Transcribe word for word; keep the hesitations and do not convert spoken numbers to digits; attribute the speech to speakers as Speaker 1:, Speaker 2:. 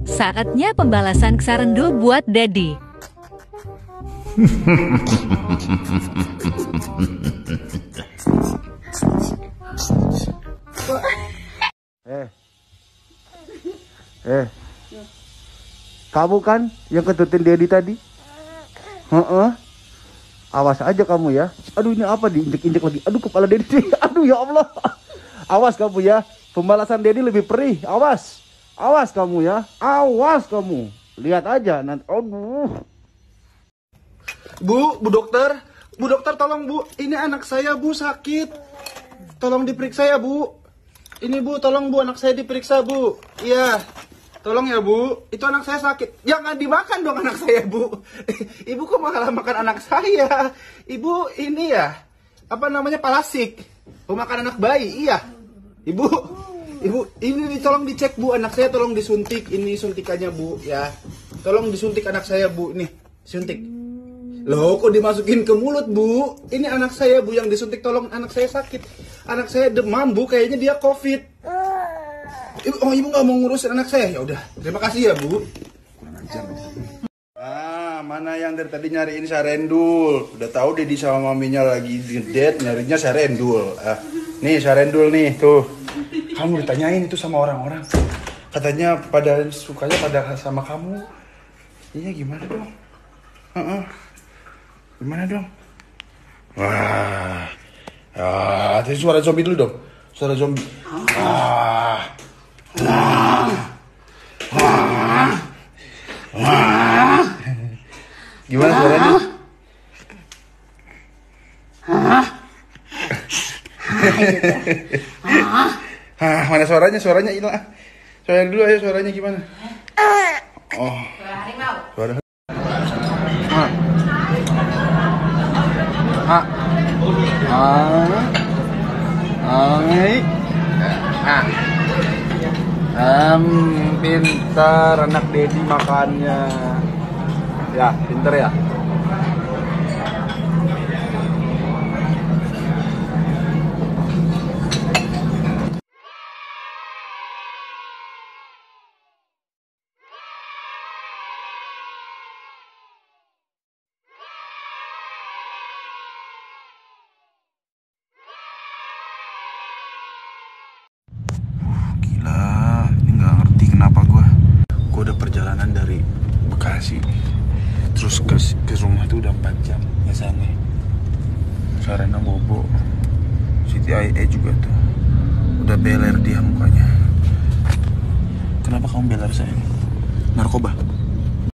Speaker 1: Saatnya pembalasan Sarendul buat Daddy.
Speaker 2: Eh, eh, kamu kan yang ketutin Daddy tadi? Heeh. Awas aja kamu ya. Aduh, ini apa diinjek-injek lagi? Aduh, kepala Daddy. Aduh, ya Allah. Awas kamu ya. Pembalasan Daddy lebih perih. Awas. Awas kamu ya. Awas kamu. Lihat aja nanti. Aduh.
Speaker 3: Bu, Bu dokter. Bu dokter tolong Bu. Ini anak saya Bu sakit. Tolong diperiksa ya Bu. Ini Bu, tolong Bu anak saya diperiksa Bu. Iya. Tolong ya Bu. Itu anak saya sakit. Jangan dimakan dong anak saya Bu. Ibu kok malah makan anak saya? Ibu ini ya. Apa namanya palasik. Pemakan anak bayi. Iya. Ibu. Ibu, ini tolong dicek Bu, anak saya tolong disuntik, ini suntikannya Bu, ya. Tolong disuntik anak saya Bu, nih, suntik. Loh, kok dimasukin ke mulut Bu? Ini anak saya Bu yang disuntik, tolong anak saya sakit. Anak saya demam Bu, kayaknya dia COVID. Ibu, oh ibu nggak mau ngurusin anak saya? Ya udah, terima kasih ya Bu. Ah, mana yang dari tadi nyariin Sarendul? Udah tahu Dedi sama maminya lagi ngedate, nyarinya Sarendul. Ah, nih Sarendul nih, tuh. Kamu ditanyain itu sama orang-orang. Katanya pada sukanya pada sama kamu. Iya gimana dong? Uh-uh. Gimana dong? Wah. Ah, tadi suara zombie dulu dong. Suara zombie. Ah. Ah. Ah. Ah. Gimana suaranya? Ah. Ah, mana suaranya? Suaranya hilang. Suara dulu ayo suaranya gimana? Oh. Suara harimau. Suara. Ah. Ah. Ah. Ai. Ah. Um, pintar anak Dedi makannya. Ya, pintar ya. Gila, ini nggak ngerti kenapa gue gue udah perjalanan dari Bekasi terus ke, ke rumah tuh udah empat jam biasanya. Sarena bobo, Siti I A juga tuh udah beler dia mukanya. Kenapa kamu beler sayang? Narkoba?